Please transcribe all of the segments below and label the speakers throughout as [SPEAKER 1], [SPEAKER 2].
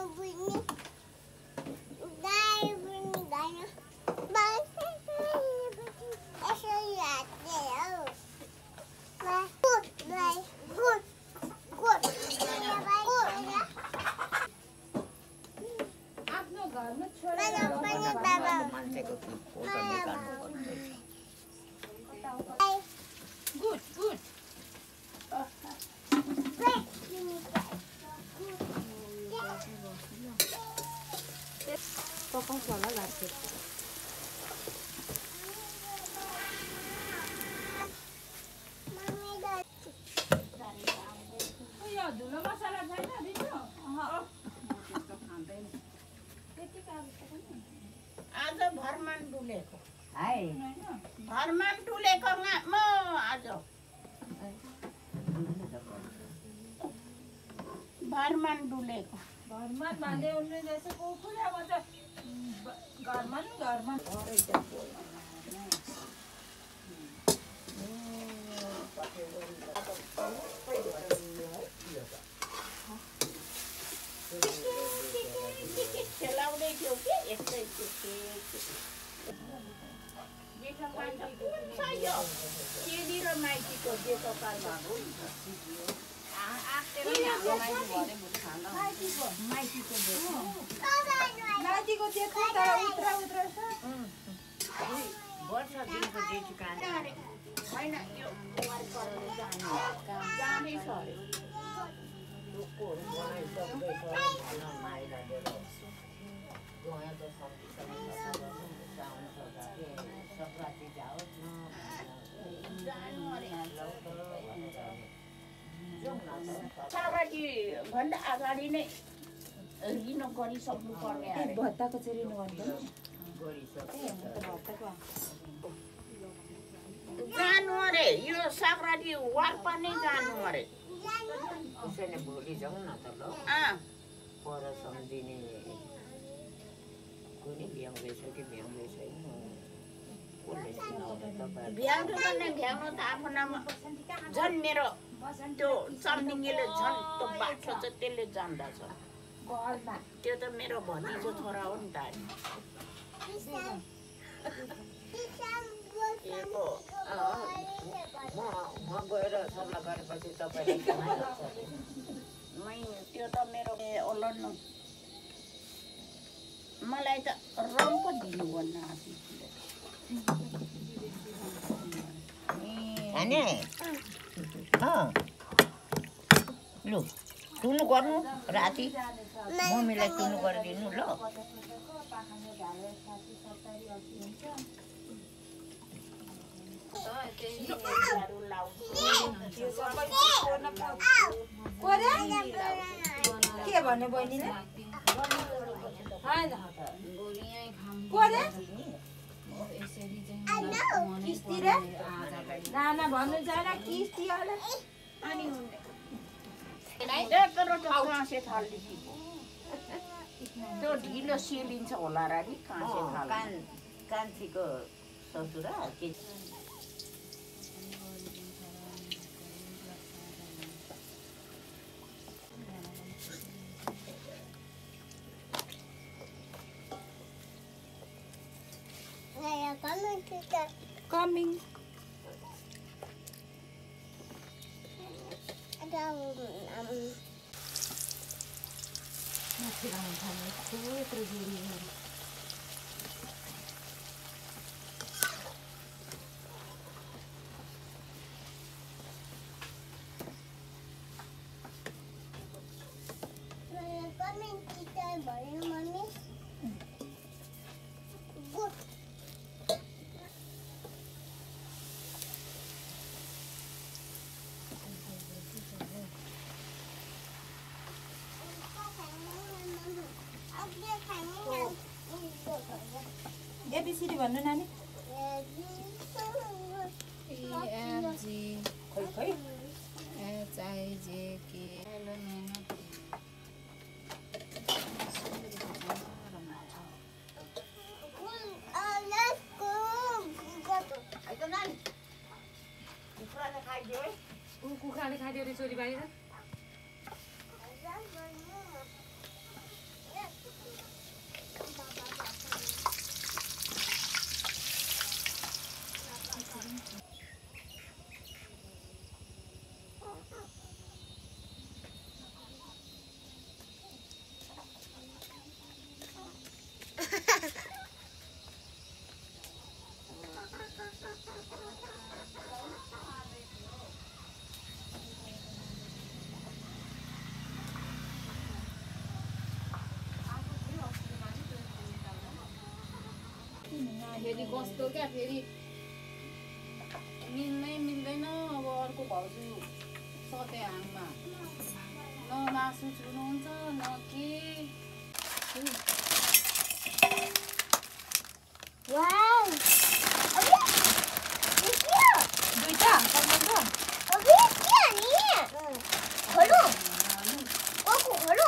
[SPEAKER 1] भन्दा अगाडि नै रिन गरिसक्नु पर्ने अरे
[SPEAKER 2] भत्ताको चाहिँ रिन गर्नु
[SPEAKER 1] जानु अरे यो सक्राती वार्पा नै जानु अरे
[SPEAKER 3] उसैले भोलि जाउँ न त ल पर सम्झिने कुनै भ्याउँदैछ कि भ्याउँदैछ
[SPEAKER 1] भ्याउनु भने भ्याउनु त आफ्नो नाम झन् मेरो त्यो चम्दिङले झन् त्यो बाटो चाहिँ त्यसले जान्दछ त्यो त मेरो भतिजो छोरा हो नि त
[SPEAKER 3] म गएर सल्लाह गरेपछि तपाईँले
[SPEAKER 1] त्यो त मेरो ओलड्नु मलाई त रङ पो दिनु भन्न
[SPEAKER 3] लु टुनु गर्नु राति मम्मीलाई टुनु गरिदिनु ल
[SPEAKER 2] के भन्ने बहिनीले किस्ती रे नाना भन्नु छैन किस्ती
[SPEAKER 1] त्यो ढिलो सेलिन्छ होला र नि
[SPEAKER 3] कान्छीको ससुरा के
[SPEAKER 2] coming. ABCD भन्नु नानी
[SPEAKER 1] खोइ खोइ
[SPEAKER 2] कुखुराले खाइदियो रे छोरी बाहिर
[SPEAKER 4] फेरि कस्तो क्या फेरि मिल्नै मिल्दैन अब अर्को भाउजू सते हाङमा न मासु छुनुहुन्छ न के
[SPEAKER 2] वाउ
[SPEAKER 4] दुईटा
[SPEAKER 2] अबे क्या नहीं है खोलो कोको खोलो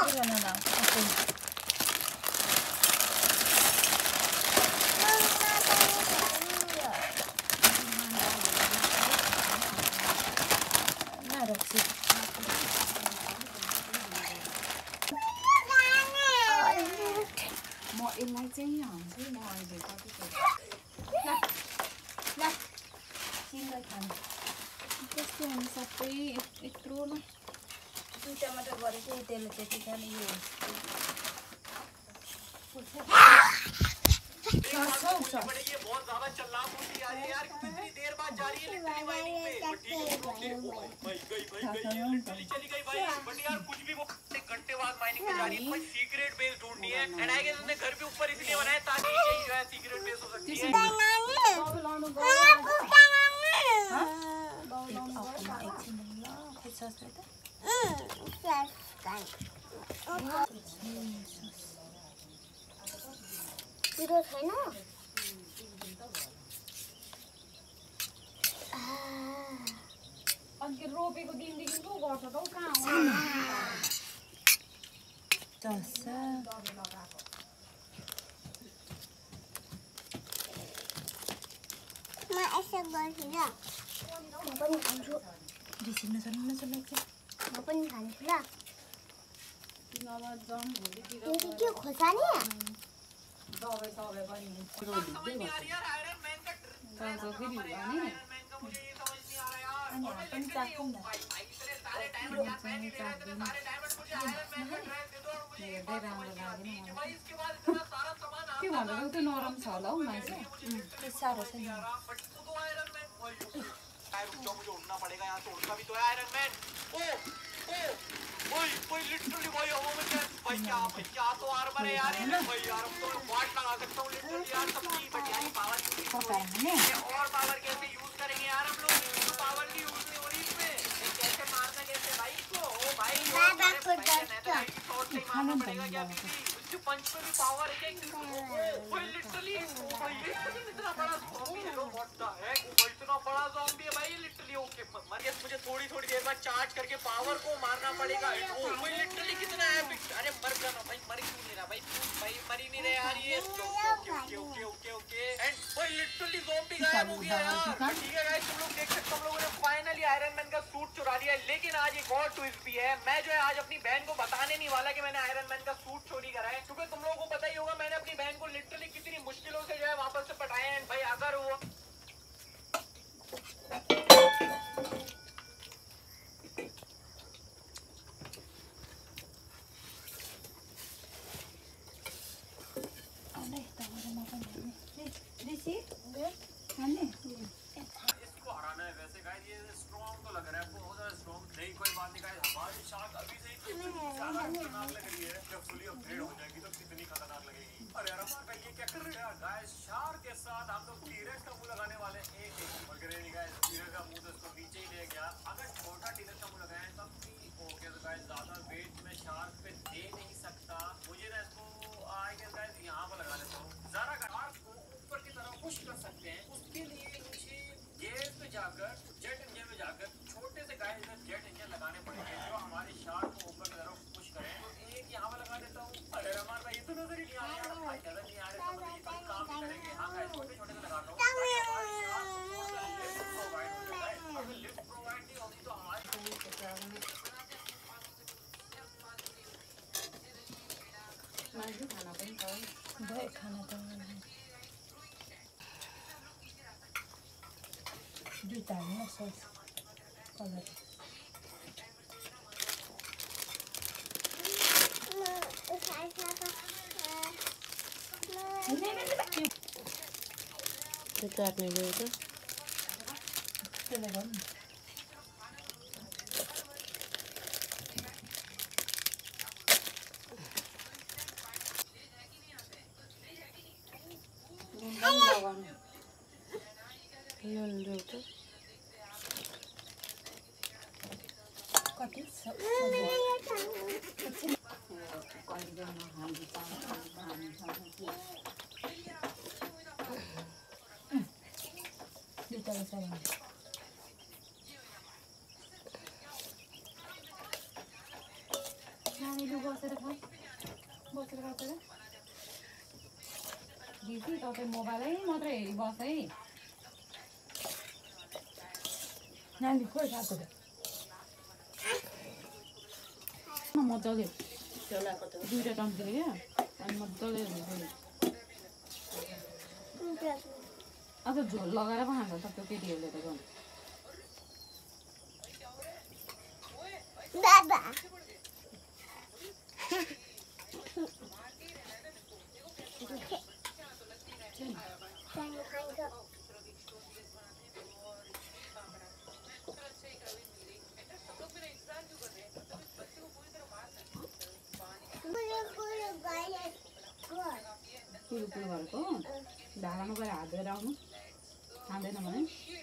[SPEAKER 4] म यसलाई चाहिँ हाल्छु म अहिले कति
[SPEAKER 2] सिंगल खानु
[SPEAKER 4] कस्तो हुन्छ सबै यत्रो ल
[SPEAKER 2] दुई टमाटर गरेको त्यसले त्यति खाने यो
[SPEAKER 5] बहुत ज्यादा चल्ला होती आ रही है यार कितनी देर बाद जा रही है लिटरली माइनिंग पे भाई लिटरली चली गई भाई बट यार कुछ भी वो एक घंटे बाद माइनिंग पे जा रही है कोई सीक्रेट बेस ढूंढनी है एंड आई गेस उसने घर भी ऊपर इसलिए बनाया ताकि यही जो है सीक्रेट बेस हो सकती है
[SPEAKER 2] पिरो छैन
[SPEAKER 4] अनि रोपेको दिनदेखि पो गर्छ त हौ कहाँ
[SPEAKER 2] म यसो गर्छु ल म पनि खान्छु म पनि खान्छु ल तिमी के खोर्सानी
[SPEAKER 4] दबाई सबै पनि हेर्दै राम्रो लागेन के भन्दा त्यो नरम छ होला हौ मान्छे
[SPEAKER 2] साह्रो छ नि
[SPEAKER 5] मुझे उड़ना पड़ेगा यहाँ से उड़ना भी तो है आयरन मैन ओ भाई लिटरली भाई हवा में भाई क्या तो आर्मर है यार भाई यार अब तो वाट लगा सकता हूँ लिटरली यार सबकी बट यार पावर और पावर कैसे यूज करेंगे यार हम लोग पावर की यूज नहीं हो रही इसमें कैसे मारना कैसे भाई को ओ भाई मारना पड़ेगा क्या उसके पंच में भी पावर है भाई लिटरली भाई इतना बड़ा ज़ॉम्बी है व्हाट द हेक इतना बड़ा ज़ॉम्बी है भाई लिटरली ओके मरियस मुझे थोड़ी देर बाद चार्ज करके पावर को मारना पड़ेगा ओ भाई लिटरली कितना एपिक अरे मर जाना भाई मर क्यों नहीं रहा भाई मर ही नहीं रहे यार ये ओके एंड भाई लिटरली ज़ॉम्बी गायब हो गया यार ठीक है गाइस तुम लोग देख सकते हो हम लोगों ने फाइनली आयरन मैन का सूट चुरा लिया लेकिन आज एक और ट्विस्ट भी है मैं जो है आज अपनी बहन को बताने नहीं वाला कि मैंने आयरन मैन का सूट चोरी करा है क्योंकि तुम लोगों को पता ही होगा मैंने अपनी बहन को लिटरली कितनी मुश्किलों से जो है वापस से पटाया है भाई अगर वो इसको हराना है वैसे गाइस ये स्ट्रॉन्ग तो लग रहा है बहुत ज्यादा स्ट्रॉन्ग नहीं कोई बात नहीं गाइस हमारी शार्क अभी से ही ज्यादा खतरनाक लग रही है जब फुली अपग्रेड हो जाएगी तो कितनी खतरनाक लगेगी अरे यार भाई ये क्या कर रहे हैं गाइस शार्क के साथ हम लोग टीरेक्स का मुंह लगाने वाले एक वगैरह नहीं गाइस टीरेक्स का मुंह तो इसको नीचे ही ले गया अगर छोटा टीरेक्स का मुंह लगाएं तब भी ओके तो गाइस ज्यादा वेट में शार्क पे दे नहीं सकता मुझे ना इसको आई गेस गाइस यहां पर लगा लेता हूं जरा शार्क को ऊपर की तरफ पुश कर सकते हैं उसके लिए मुझे गेयर पे जाकर जेट इंजन में जाकर छोटे से गाइस इधर जेट इंजन लगाने पड़ेंगे जो हमारे शार्क को ऊपर की तरफ पुश करें तो एक यहाँ पर लगा देता हूँ अरे रमान भाई ये तो नजर ही नहीं आ रहा भाई नजर नहीं आ रहा तो ये कोई काम नहीं करेंगे हाँ गाइस छोटे छोटे से लगाता हूँ अगर लिफ्ट प्रोवाइड नहीं होगी तो हमारे
[SPEAKER 4] खाना पनि
[SPEAKER 2] खाना त दुईटा हाल्नु सस कलर
[SPEAKER 1] काट्ने ल्याउ त
[SPEAKER 2] त्यसले गर्नु
[SPEAKER 4] लगाउनु नानीले बसेर खा बसेर बसेर दिदी तपाईँ मोबाइलै मात्रै हेरी बस है
[SPEAKER 2] नानी खोइ खाएको त
[SPEAKER 4] मजाले
[SPEAKER 1] चलाएको त
[SPEAKER 4] 2टा चम्चीले क्या अनि मजाले हुन्छ अझ झोल लगाएर पो खान्छ त त्यो केटीहरूले त झन् कुलो कुलो गरेको ढाकामा गएर हात धोएर आउनु खाँदैन भने